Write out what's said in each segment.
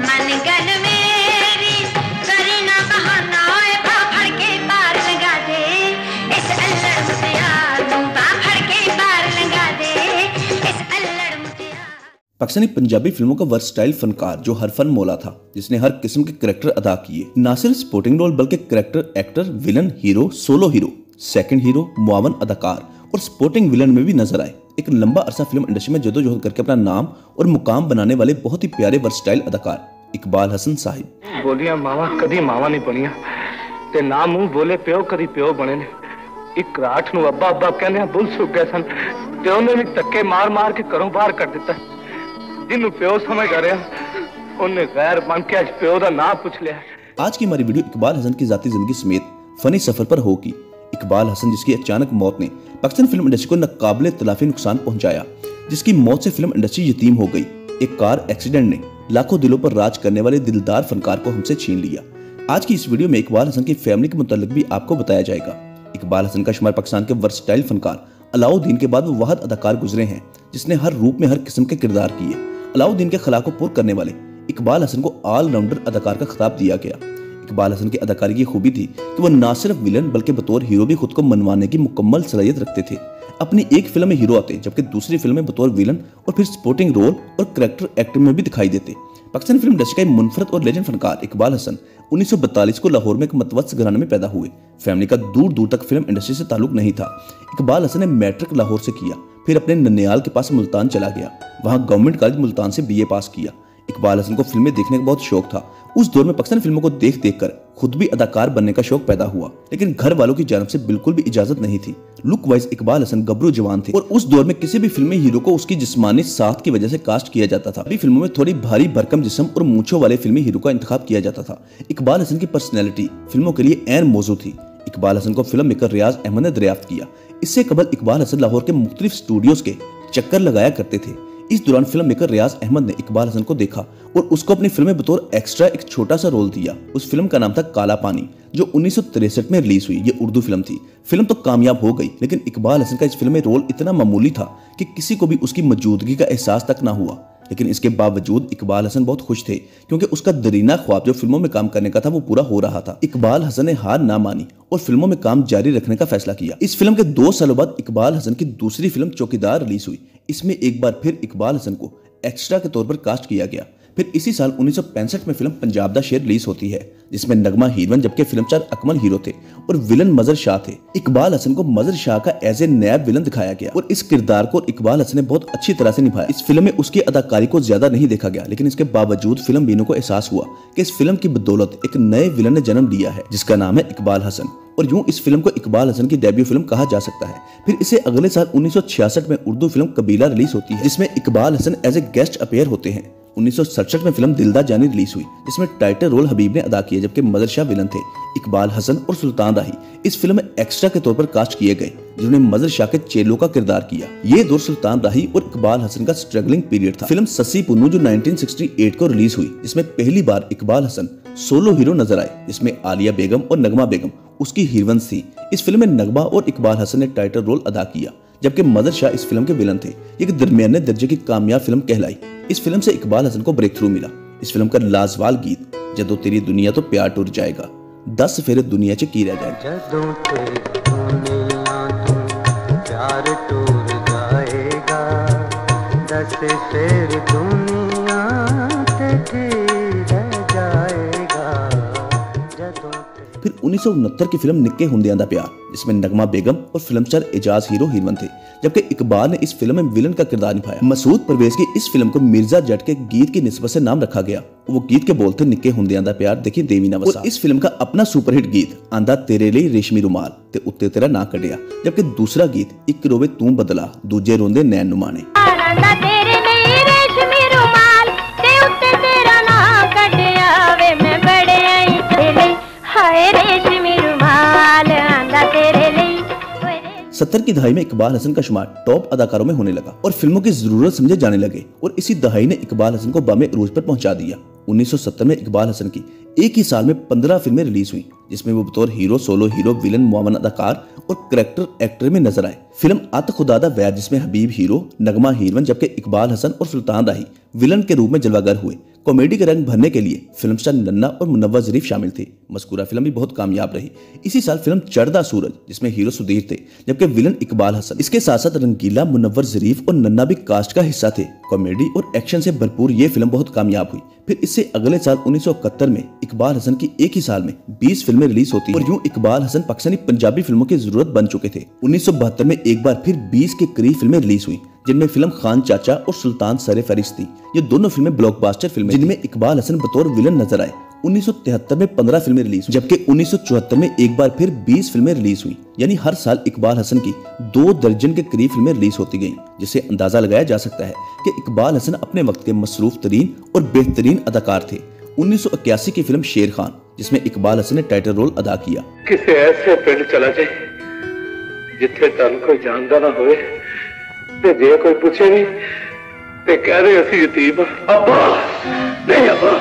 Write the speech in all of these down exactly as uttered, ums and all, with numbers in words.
पाकिस्तानी पंजाबी फिल्मों का वर्सटाइल फनकार जो हर फन मौला था, जिसने हर किस्म के करैक्टर अदा किए, ना सिर्फ सपोर्टिंग रोल बल्कि character, actor, villain, hero, solo hero, second hero, मुआवन अदाकार और सपोर्टिंग विलन में भी नजर आए। एक लंबा अरसा फिल्म इंडस्ट्री में जदोजहद करके अपना नाम और मुकाम बनाने वाले बहुत ही प्यारे वर्सटाइल अदाकार इकबाल हसन साहिब। बोलिया मावा कदी मावा नहीं बनिया ते ना मुंह बोले प्यो कदी प्यो बने ने। एक राठ नूं अब्बा अब्बा कहने बुल सुक गए सन ते उन्हें भी धक्के मार मार के घरों बाहर कर दिता। जिन्हों प्यो समझ रहा उन्हें गैर बन के आज प्यो दा नाम पूछ लिया। आज की हमारी वीडियो इकबाल हसन की जाती जिंदगी समेत फनी सफर पर होगी। इकबाल हसन जिसकी अचानक मौत ने पाकिस्तान फिल्म इंडस्ट्री को नाकाबिले तलाफी नुकसान पहुंचाया, जिसकी मौत से फिल्म इंडस्ट्री यतीम हो गई। एक कार एक्सीडेंट ने लाखों दिलों पर राज करने वाले दिलदार फनकार को हमसे छीन लिया। आज की इस वीडियो में इकबाल हसन की फैमिली के मुतालिक भी आपको बताया जाएगा। इकबाल हसन का शुमार पाकिस्तान के वर्सटाइल फनकार अलाउद्दीन के बाद वो वाहिद अदाकार गुजरे हैं जिसने हर रूप में हर किस्म के किरदार किए। अलाउद्दीन के खला को पूरा करने वाले इकबाल हसन को ऑलराउंडर अदाकार का खिताब दिया गया। इकबाल हसन की अदाकारी की खूबी थी कि वह न सिर्फ विलन बल्कि बतौर हीरो भी खुद को मनवाने की मुकम्मल सलाहियत रखते थे। अपनी एक फिल्म में हीरो आते जबकि दूसरी फिल्म में बतौर विलन और फिर सपोर्टिंग रोल और करैक्टर एक्टर में भी दिखाई देते। पाकिस्तानी फिल्म इंडस्ट्री का मुनफरद और लेजेंड फनकार इकबाल हसन उन्नीस सौ बतालीस को लाहौर में एक मतवस्त घराने में पैदा हुए। फैमिली का दूर दूर तक फिल्म इंडस्ट्री से ताल्लुक नहीं था। इकबाल हसन ने मैट्रिक लाहौर से किया, फिर अपने ननियाल के पास मुल्तान चला गया। वहां गवर्नमेंट कॉलेज मुल्तान से बीए पास किया। इकबाल हसन को फिल्में देखने का बहुत शौक था। उस दौर में पाकिस्तानी फिल्मों को देख देख कर खुद भी अदाकार बनने का शौक पैदा हुआ, लेकिन घर वालों की जानब से बिल्कुल भी इजाजत नहीं थी। लुक वाइज इकबाल हसन गबरू जवान थे और उस दौर में किसी भी फिल्मी हीरो को उसकी जिस्मानी साख की वजह से कास्ट किया जाता था। फिल्मों में थोड़ी भारी भरकम जिस्म और मूंछों वाले फिल्मी हीरो का इंतखाब किया जाता था। इकबाल हसन की पर्सनैलिटी फिल्मों के लिए ऐन मौजू थी। इकबाल हसन को फिल्म मेकर रियाज अहमद ने दरियाफ्त किया। इससे कबल इकबाल हसन लाहौर के मुख्तलिफ स्टूडियोज के चक्कर लगाया करते थे। इस दौरान फिल्म मेकर रियाज अहमद ने इकबाल हसन को देखा और उसको अपनी फिल्म में बतौर एक्स्ट्रा एक छोटा सा रोल दिया। उस फिल्म का नाम था काला पानी, जो उन्नीस सौ तिरसठ में रिलीज हुई। ये उर्दू फिल्म थी। फिल्म तो कामयाब हो गई, लेकिन इकबाल हसन का इस फिल्म में रोल इतना मामूली था कि किसी को भी उसकी मौजूदगी का एहसास तक ना हुआ। लेकिन इसके बावजूद इकबाल हसन बहुत खुश थे क्योंकि उसका दरीना ख्वाब जो फिल्मों में काम करने का था वो पूरा हो रहा था। इकबाल हसन ने हार ना मानी और फिल्मों में काम जारी रखने का फैसला किया। इस फिल्म के दो सालों बाद इकबाल हसन की दूसरी फिल्म चौकीदार रिलीज हुई। इसमें एक बार फिर इकबाल हसन को एक्स्ट्रा के तौर पर कास्ट किया गया। फिर इसी साल उन्नीस सौ पैंसठ में फिल्म पंजाब दा शेर रिलीज होती है, जिसमें नगमा हीरोइन जबकि फिल्म चार अकमल हीरो थे और विलन मजर शाह थे। इकबाल हसन को मजर शाह का एज ए नैब विलन दिखाया गया और इस किरदार को इकबाल हसन ने बहुत अच्छी तरह से निभाया। इस फिल्म में उसकी अदाकारी को ज्यादा नहीं देखा गया, लेकिन इसके बावजूद फिल्म बीनों को एहसास हुआ कि इस फिल्म की बदौलत एक नए विलन ने जन्म लिया है जिसका नाम है इकबाल हसन, और यूं इस फिल्म को इकबाल हसन की डेब्यू फिल्म कहा जा सकता है। फिर इसे अगले साल उन्नीस सौ छियासठ में उर्दू फिल्म कबीला रिलीज होती है, जिसमें Iqbal Hasan as a guest appear होते हैं। उन्नीस सौ सड़सठ में फिल्म दिलदा जानी रिलीज हुई, जिसमें टाइटल रोल हबीब ने अदा किया जबकि मदर शाह विलन थे। इकबाल हसन और सुल्तान राही इस फिल्म में एक्स्ट्रा के तौर पर कास्ट किए गए, जिन्होंने मदर शाह के चेलो का किरदार किया। ये दौर सुल्तान राही और इकबाल हसन का स्ट्रगलिंग पीरियड था। फिल्म सस्सी पुन्नू जो उन्नीस सौ अड़सठ को रिलीज हुई, जिसमें पहली बार इकबाल हसन सोलो हीरो नजर आए, जिसमें आलिया बेगम और नगमा बेगम उसकी हीरोइंस थी। इस फिल्म में नगमा और इकबाल हसन ने टाइटल रोल अदा किया जबकि मदर शाह इस फिल्म के विलन थे। एक दरमियाने दर्जे की कामयाब फिल्म कहलाई। इस फिल्म से इकबाल हसन को ब्रेक थ्रू मिला। इस फिल्म का लाजवाल गीत जदों तेरी दुनिया तो प्यार टूर जाएगा, दस फेरे दुनिया च की रह जाएगा। जदों तेरी दुनिया तो प्यार टूर जाएगा, दस फेरे दुनिया ते रह जाएगा। जदों फिर उन्नीस सौ उनहत्तर की फिल्म निक्के हुंदियां दा प्यार, जिसमें नगमा बेगम और film star Ejaz hero heroine थे, जबकि इकबाल ने इस फिल्म में विलन का किरदार निभाया। मसूद परवेज की इस फिल्म को मिर्जा जट के गीत की निस्बत से नाम रखा गया। वो गीत के बोल थे निक्के हुंदियां दा प्यार देखी देवी ना वसा। और इस फिल्म का अपना सुपरहिट गीत आंदा तेरे लिए रेशमी रुमाल ते उत्ते तेरा ना कढ़िया, जबकि दूसरा गीत एक रोवे तू बदला दूजे रोंदे नैन नुमाने। सत्तर की दहाई में इकबाल हसन का शुमार टॉप अदाकारों में होने लगा और फिल्मों की जरूरत समझे जाने लगे, और इसी दहाई ने इकबाल हसन को बामे अरूज पर पहुंचा दिया। उन्नीस सौ सत्तर में इकबाल हसन की एक ही साल में पंद्रह फिल्में रिलीज हुई, जिसमें वो बतौर हीरो, सोलो हीरो, विलन, मुआवन अदाकार और कैरेक्टर एक्टर में नजर आए। फिल्म आत खुदादा वैद, जिसमें हबीब हीरो, नगमा हीरोइन, जबकि इकबाल हसन और सुल्तान राही विलन के रूप में जलवागर हुए। कॉमेडी के रंग भरने के लिए फिल्म स्टार नन्ना और मुनव्वर ज़रीफ शामिल थे। मज़कूरा फिल्म भी बहुत कामयाब रही। इसी साल फिल्म चढ़दा सूरज, जिसमें हीरो सुधीर थे जबकि विलन इकबाल हसन। इसके साथ साथ रंगीला, मुनव्वर ज़रीफ और नन्ना भी कास्ट का हिस्सा थे। कॉमेडी और एक्शन से भरपूर ये फिल्म बहुत कामयाब हुई। फिर इससे अगले साल उन्नीस सौ इकहत्तर में इकबाल हसन की एक ही साल में बीस फिल्में रिलीज होती और यूं इकबाल हसन पाकिस्तानी पंजाबी फिल्मों की जरूरत बन चुके थे। उन्नीस सौ बहत्तर में एक बार फिर बीस के करीब फिल्में रिलीज हुई, जिनमें फिल्म खान चाचा और सुल्तान सरे फहरिस्त थी। ये दोनों फिल्में ब्लॉकबस्टर फिल्में, जिनमें इकबाल हसन बतौर विलन नजर आए। उन्नीस सौ तिहत्तर में पंद्रह फिल्में रिलीज हुई, जबकि उन्नीस सौ चौहत्तर में एक बार फिर बीस फिल्में रिलीज हुई। यानी हर साल इकबाल हसन की दो दर्जन के करीब फिल्में रिलीज होती गईं, जिससे अंदाजा लगाया जा सकता है कि इकबाल हसन अपने वक्त के मसरूफ तरीन और बेहतरीन अदाकार थे। उन्नीस सौ इक्यासी की फिल्म शेर खान, जिसमें इकबाल हसन ने टाइटल रोल अदा किया। किसी ऐसे पिंड चला जाए जिथे तन कोई जानता ना होए, ते जे कोई पूछे नहीं ते कह रहे असी यतीम। अब्बा नहीं अब्बा,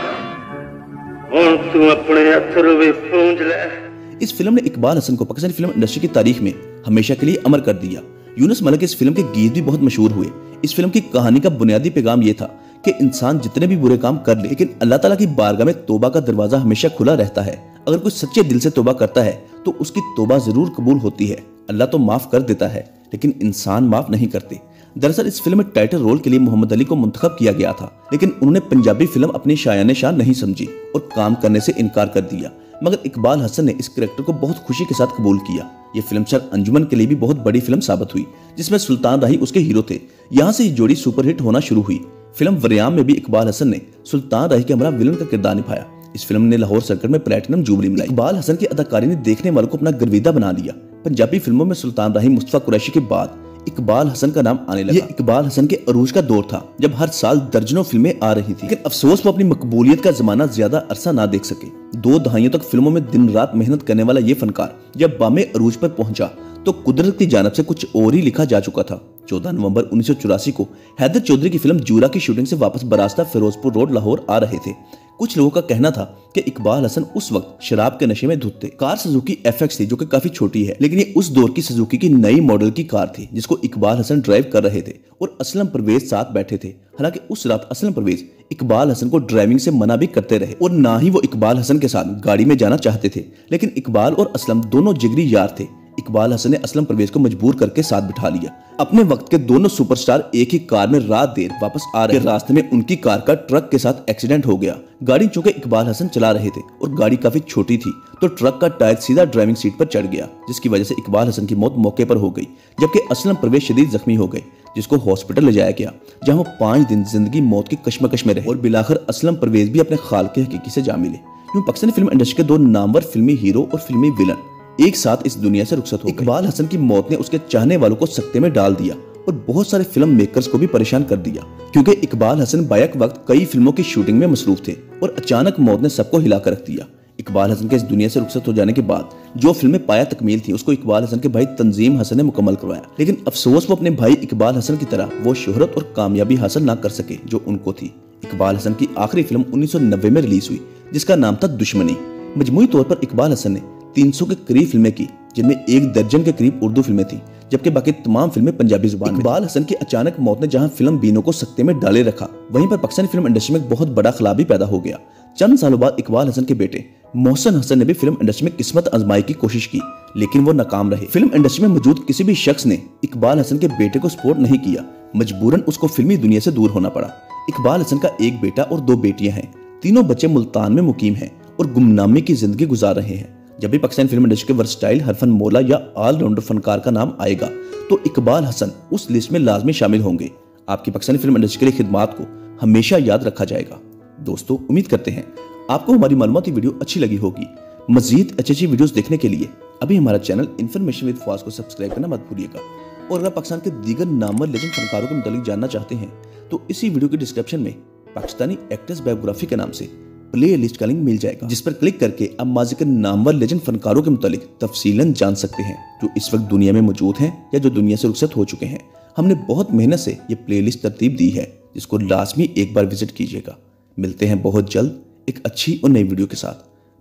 हुण तू अपने अथरू भी पूंज ले। इस फिल्म ने इकबाल हसन को पाकिस्तानी फिल्म इंडस्ट्री की तारीख में हमेशा के लिए अमर कर दिया। यूनुस मलिक इस फिल्म के गीत भी बहुत मशहूर हुए। इस फिल्म की कहानी का बुनियादी पैगाम ये था कि इंसान जितने भी बुरे काम कर ले, लेकिन अल्लाह ताला की बारगाह में तौबा का दरवाजा हमेशा खुला रहता है। अगर कोई सच्चे दिल से तौबा करता है तो उसकी तौबा जरूर कबूल होती है। अल्लाह तो माफ कर देता है, लेकिन इंसान माफ नहीं करते। दरअसल इस फिल्म में टाइटल रोल के लिए मोहम्मद अली को मुंतखब किया गया था, लेकिन उन्होंने पंजाबी फिल्म अपनी शायान शान नहीं समझी और काम करने से इनकार कर दिया। मगर इकबाल हसन ने इस कैरेक्टर को बहुत खुशी के साथ कबूल किया। ये फिल्म स्टार अंजुमन के लिए भी बहुत बड़ी फिल्म साबित हुई, जिसमें सुल्तान राही उसके हीरो थे। यहाँ से ये जोड़ी सुपरहिट होना शुरू हुई। फिल्म वरियाम में भी इकबाल हसन ने सुल्तान राही के हमरा विलन का किरदार निभाया। इस फिल्म ने लाहौर सर्किट में प्लेटिनम जुबली मिलाई। इकबाल हसन की अदाकारी ने देखने वालों को अपना गर्विदा बना दिया। पंजाबी फिल्मों में सुल्तान राही, मुस्तफा कुरैशी के बाद इकबाल हसन का नाम आने लगा। ये इकबाल हसन के अरूज का दौर था, जब हर साल दर्जनों फिल्में आ रही थी। लेकिन अफसोस वो अपनी मकबूलियत का जमाना ज्यादा अरसा ना देख सके। दो दहाइयों तक फिल्मों में दिन रात मेहनत करने वाला ये फनकार जब बामे अरूज पर पहुंचा तो कुदरत की जानिब से कुछ और ही लिखा जा चुका था। चौदह नवंबर उन्नीस सौ चौरासी को हैदर चौधरी की फिल्म जूरा की शूटिंग से वापस बरास्ता फिरोजपुर रोड लाहौर आ रहे थे। कुछ लोगों का कहना था कि इकबाल हसन उस वक्त शराब के नशे में धुत थे। कार सुजुकी एफ एक्स थी, जो कि काफी छोटी है, लेकिन ये उस दौर की सुजुकी की नई मॉडल की कार थी, जिसको इकबाल हसन ड्राइव कर रहे थे और असलम परवेज साथ बैठे थे। हालांकि उस रात असलम परवेज इकबाल हसन को ड्राइविंग से मना भी करते रहे और ना ही वो इकबाल हसन के साथ गाड़ी में जाना चाहते थे। लेकिन इकबाल और असलम दोनों जिगरी यार थे। इकबाल हसन ने असलम परवेज को मजबूर करके साथ बिठा लिया। अपने वक्त के दोनों सुपरस्टार एक ही कार में रात देर वापस आ रहे, रास्ते में उनकी कार का ट्रक के साथ एक्सीडेंट हो गया। गाड़ी चूंकि इकबाल हसन चला रहे थे और गाड़ी काफी छोटी थी, तो ट्रक का टायर सीधा ड्राइविंग सीट पर चढ़ गया, जिसकी वजह से इकबाल हसन की मौत मौके पर हो गई, जबकि असलम परवेज शदीद जख्मी हो गए, जिसको हॉस्पिटल ले जाया गया, जहां वो पांच दिन जिंदगी मौत की कश्मकश में रहे और बिलाखिर असलम परवेज भी अपने खालिक हकीकी से जा मिले। यूं पाकिस्तानी फिल्म इंडस्ट्री के दो नामवर फिल्मी हीरो और फिल्मी विलन एक साथ इस दुनिया से रुखसत हो गए। इकबाल हसन की मौत ने उसके चाहने वालों को सकते में डाल दिया और बहुत सारे फिल्म मेकर्स को भी परेशान कर दिया, क्योंकि इकबाल हसन बैक वक्त कई फिल्मों की शूटिंग में मसरूफ थे और अचानक मौत ने सबको हिला कर रख दिया। इकबाल हसन के इस दुनिया से रुखसत हो जाने के बाद जो फिल्में पाया तकमील थी, उसको इकबाल हसन के भाई तंजीम हसन ने मुकम्मल करवाया। लेकिन अफसोस वो अपने भाई इकबाल हसन की तरह वो शोहरत और कामयाबी हासिल ना कर सके जो उनको थी। इकबाल हसन की आखिरी फिल्म उन्नीस सौ नब्बे में रिलीज हुई, जिसका नाम था दुश्मनी। मजमूई तौर पर इकबाल हसन ने तीन सौ के करीब फिल्में की, जिनमें एक दर्जन के करीब उर्दू फिल्में थी, जबकि बाकी तमाम फिल्में पंजाबी जुबान में। इकबाल हसन की अचानक मौत ने जहां फिल्म बीनों को सकते में डाले रखा, वहीं पर पाकिस्तानी फिल्म इंडस्ट्री में एक बहुत बड़ा खला भी पैदा हो गया। चंद सालों बाद इकबाल हसन के बेटे मोहसिन हसन ने भी फिल्म इंडस्ट्री में किस्मत आजमाई की कोशिश की, लेकिन वो नाकाम रहे। फिल्म इंडस्ट्री में मौजूद किसी भी शख्स ने इकबाल हसन के बेटे को सपोर्ट नहीं किया, मजबूरन उसको फिल्मी दुनिया से दूर होना पड़ा। इकबाल हसन का एक बेटा और दो बेटियां हैं। तीनों बच्चे मुल्तान में मुकीम हैं और गुमनामी की जिंदगी गुजार रहे हैं। जब भी पाकिस्तानी फिल्म इंडस्ट्री के वर्सटाइल हरफन मौला या ऑलराउंडर फनकार का नाम आएगा, तो इकबाल हसन उस लिस्ट में लाजमी शामिल होंगे। आपकी पाकिस्तानी फिल्म इंडस्ट्री के लिए खिदमात को हमेशा याद रखा जाएगा। दोस्तों, उम्मीद करते हैं आपको हमारी मालूमाती वीडियो अच्छी लगी होगी। मजीद अच्छी अच्छी वीडियोस देखने के लिए अभी हमारा चैनल इन्फॉर्मेशन विद फवाज को सब्सक्राइब करना मत भूलिएगा। और अगर पाकिस्तान के दीगर नामवर लेजेंड फनकारों के मुतालिक जानना चाहते हैं, तो इसी वीडियो के डिस्क्रिप्शन में पाकिस्तानी एक्टर्स बायोग्राफी के नाम से प्ले लिस्ट का लिंक मिल जाएगा, जिस पर क्लिक करके आप माजी के नामवर लेजेंड फनकारों के मुतालिक तफसीलन जान सकते हैं, जो इस वक्त दुनिया में मौजूद हैं या जो दुनिया से रुखसत हो चुके हैं। हमने बहुत मेहनत से ये प्ले लिस्ट तरतीब दी है, जिसको लाजमी एक बार विजिट कीजिएगा। मिलते हैं बहुत जल्द एक अच्छी और नई वीडियो के साथ।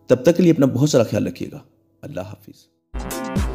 तब तक के लिए अपना बहुत सारा ख्याल रखिएगा। अल्लाह हाफिज।